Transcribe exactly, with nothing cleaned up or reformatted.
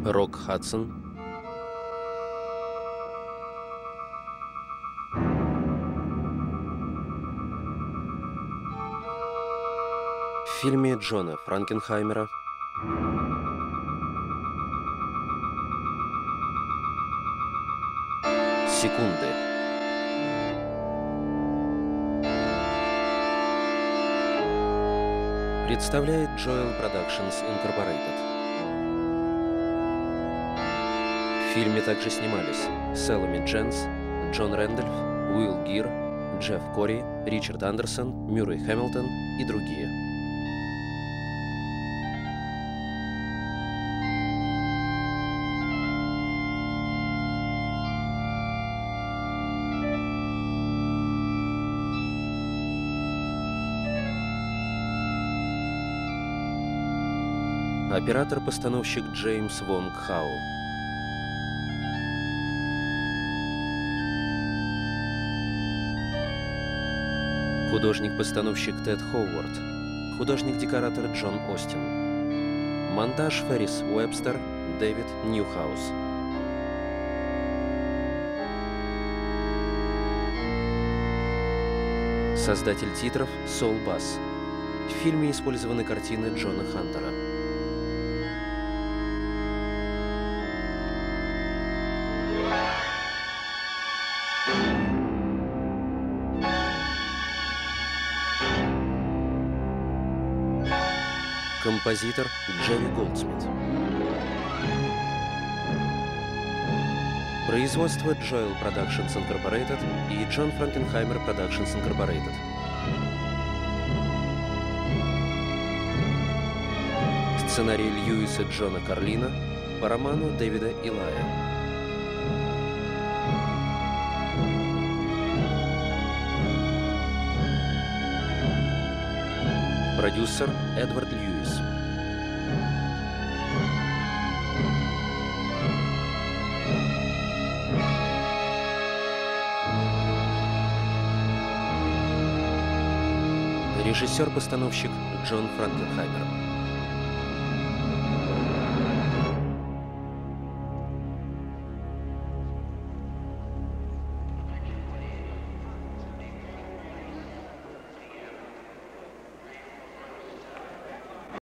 Рок Хадсон. В фильме Джона Франкенхаймера «Секунды». Представляет Joel Productions Incorporated. В фильме также снимались Сэломи Дженс, Джон Рэндольф, Уилл Гир, Джефф Кори, Ричард Андерсон, Мюррей Хэмилтон и другие. Оператор-постановщик Джеймс Вонг Хау. Художник-постановщик Тед Ховард. Художник-декоратор Джон Остин. Монтаж Феррис Уэбстер, Дэвид Ньюхаус. Создатель титров Сол Басс. В фильме использованы картины Джона Хантера. Композитор Джерри Голдсмит. Производство Joel Productions Incorporated и John Frankenheimer Productions Incorporated. Сценарий Льюиса Джона Карлина по роману Дэвида Илая. Продюсер Эдвард Льюис. Режиссер-постановщик Джон Франкенхаймер.